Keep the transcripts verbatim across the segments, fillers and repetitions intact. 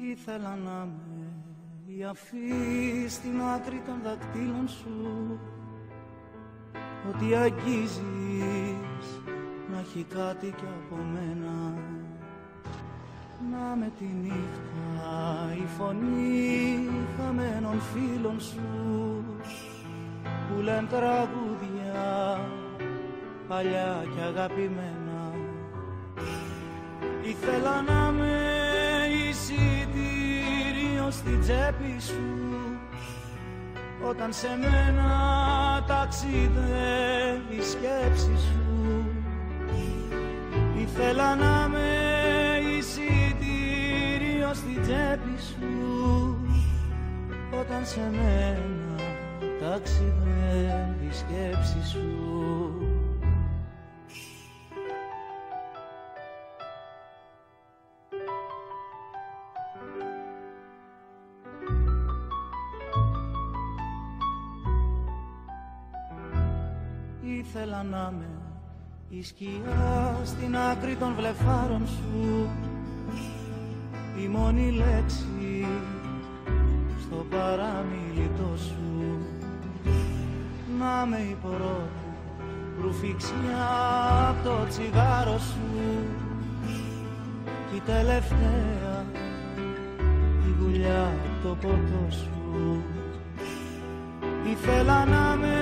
Ήθελα να είμαι η αφή στην άκρη των δακτύλων σου, ότι αγγίζεις να έχει κάτι κι από μένα. Να με τη νύχτα η φωνή χαμένων φίλων σου που λένε τραγούδια παλιά κι αγαπημένα. Ήθελα να με εισιτήριο στην τσέπη σου όταν σε μένα ταξιδεύει η σκέψη σου. Ήθελα να με εισιτήριο στην τσέπη σου όταν σε μένα ταξιδεύει η σκέψη σου. Ήθελα να με η σκιά στην άκρη των βλεφάρων σου, η μόνη λέξη στο παραμιλητό σου. Να με η πρώτη ρουφήξια απ' το τσιγάρο σου κι η τελευταία η γουλιά απ' το ποτό σου. Ήθελα να με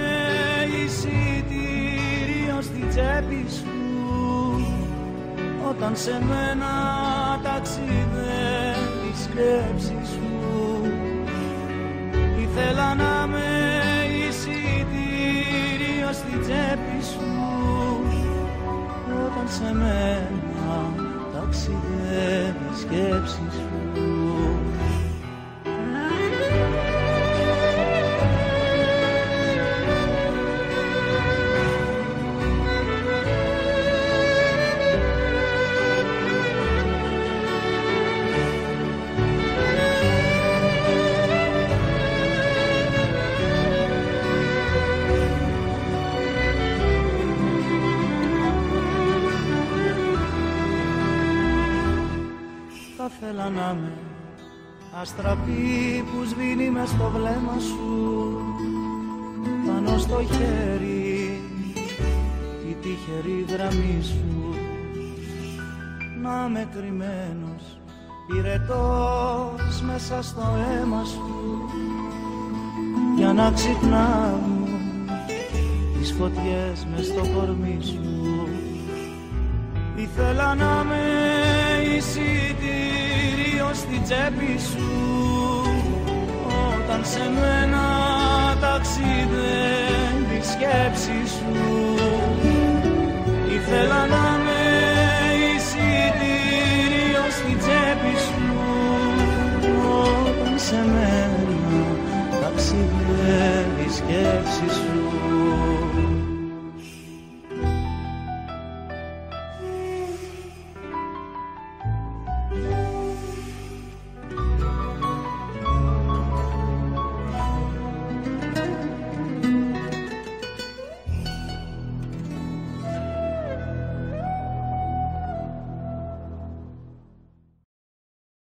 εισιτήριο στην τσέπη σου όταν σε μένα ταξιδεύει η σκέψη σου. Ήθελα να με εισιτήριο στην τσέπη σου όταν σε μένα ταξιδεύει η σκέψη σου. Θα θέλα να με αστραπή που σβήνει μες στο βλέμμα σου, πάνω στο χέρι η τυχερή γραμμή σου. Να με κρυμμένος πυρετός μέσα στο αίμα σου για να ξυπνάω τις φωτιές μες στο κορμί σου. Ήθελα να με εισιτήριο στην τσέπη σου όταν σε μένα ταξιδεύει η σκέψη σου. Ήθελα να